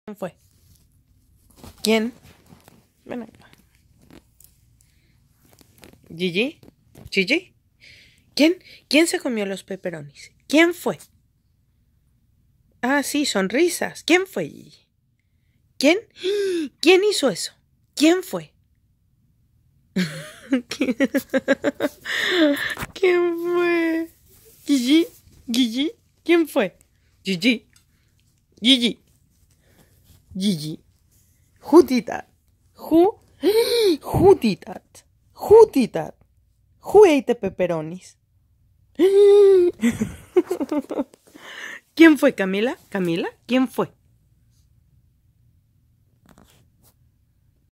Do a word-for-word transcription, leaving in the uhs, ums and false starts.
¿Quién fue? ¿Quién? Ven acá. ¿Gigi? ¿Gigi? ¿Quién? ¿Quién se comió los pepperonis? ¿Quién fue? Ah, sí, sonrisas. ¿Quién fue, Gigi? ¿Quién? ¿Quién hizo eso? ¿Quién fue? ¿Quién? ¿Quién fue? ¿Gigi? ¿Gigi? ¿Quién fue? Gigi. Gigi. Gigi. Who did that? Who? Who did that? Who did that? Who ate the pepperonis? ¿Quién fue, Camila? ¿Camila? ¿Quién fue?